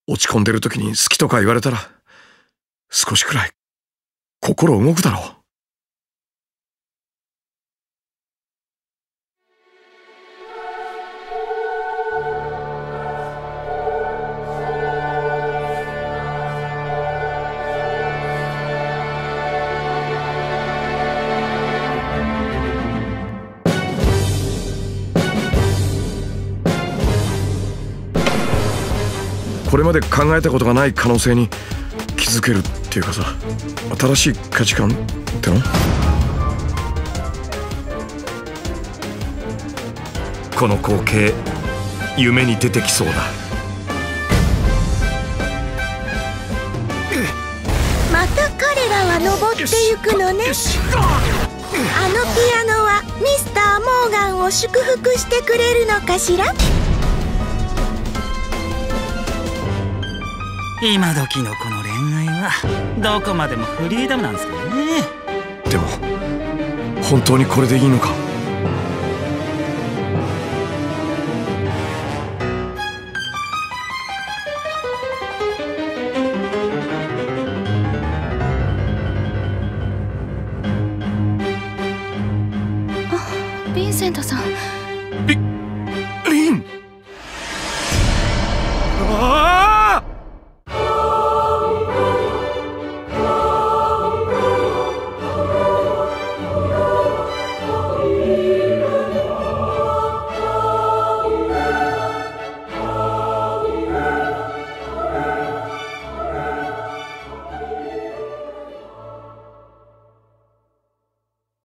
落ち込んでる時に好きとか言われたら少しくらい心動くだろう。これまで考えたことがない可能性に気づけるっていうかさ、新しい価値観っての？この光景、夢に出てきそうだ。 また彼らは登ってゆくのね。あのピアノはミスター・モーガンを祝福してくれるのかしら？ 今時のこの恋愛はどこまでもフリーダムなんですかね。 でも本当にこれでいいのか？ ヴィンセントさん。